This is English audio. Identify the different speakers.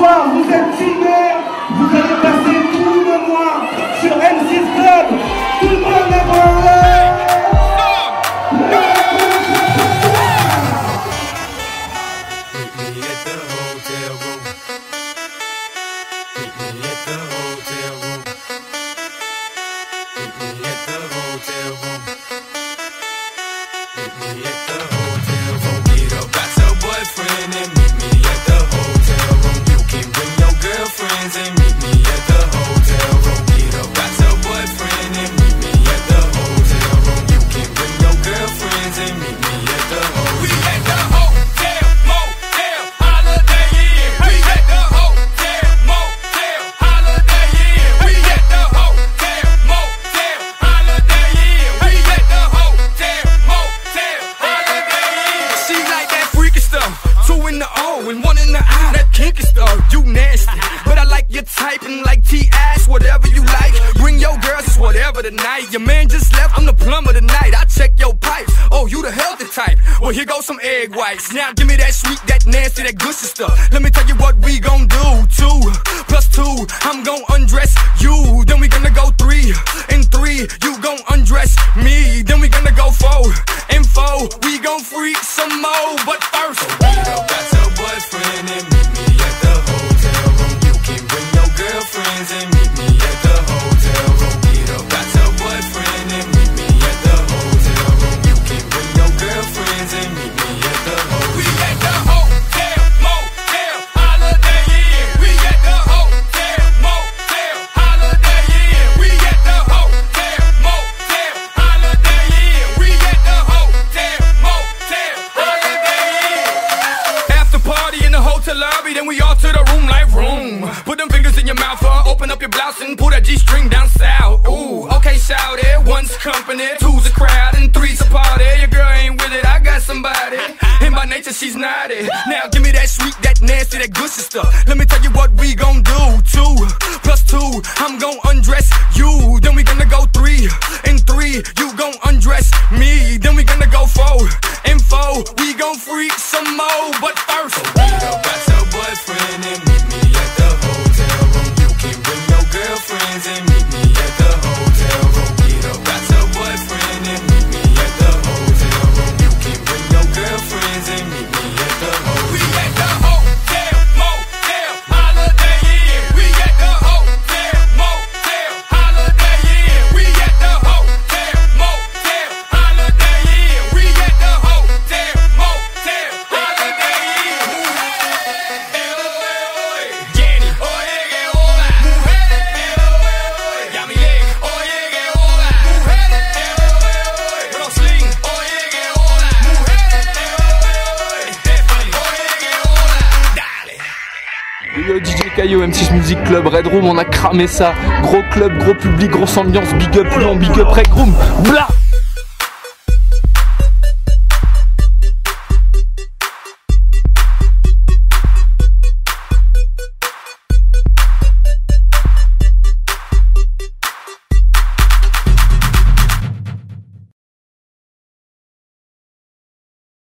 Speaker 1: soir, vous êtes filmés, vous allez passer tout le mois sur M6 Club. Tout le monde est branlé.
Speaker 2: And one in the eye, that kinky stuff, you nasty. But I like your type and like T-ass, whatever you like. Bring your girls, it's whatever tonight. Your man just left, I'm the plumber tonight. I check your pipes, oh, you the healthy type. Well, here goes some egg whites. Now give me that sweet, that nasty, that gushy stuff. Let me tell you what we gon' do. 2 plus 2, I'm gon' undress you. Then we gonna go 3 and 3, you gon' undress me. Then we gonna go 4 and 4, we gon' freak some more. But first, boyfriend and meet me at the hotel room. You can bring your girlfriends and meet me at the hotel room. Get up, got your boyfriend and meet me at the hotel room. You can bring your girlfriends and meet me at the hotel. We at the hotel, motel, Holiday Inn. We at the hotel, motel, Holiday Inn. We at the hotel, motel, Holiday Inn. We at the hotel, motel, Holiday Inn. After party in the hotel lobby, then we all to the room like room. Put them fingers in your mouth, open up your blouse and pull that G-string down south. Ooh, okay, shout it. 1's company, 2's a crowd, and 3's a party. Your girl ain't with it, I got somebody. And by nature, she's naughty. Now give me that sweet, that nasty, that gushy stuff. Let me tell you what we gon' do. 2 plus 2, I'm gon' undress you. Then we gonna go 3 and 3, you gon' undress me. Then we gonna go 4 and 4, we gon' freak some more. But first, get up, got your boyfriend and meet me at the hotel room. You can bring your girlfriends and meet me at the hotel room. Get up, got your boyfriend and meet me at the hotel room. You can bring your girlfriends and meet me at the hotel. We at the hotel, motel, Holiday Inn. We at the hotel, motel, Holiday Inn. We at the hotel, motel, Holiday Inn. We at the hotel, motel, Holiday Inn. Jenny, oye que hola. Yamile, oye que hola. Roslyn, oye que hola. Stephanie, oye que hola. Dale.
Speaker 3: Yo DJ KAIO, M6 Music Club, Red Room, on a cramé ça. Gros club, gros public, grosse ambiance, big up Lyon, big up Red Room. Blah.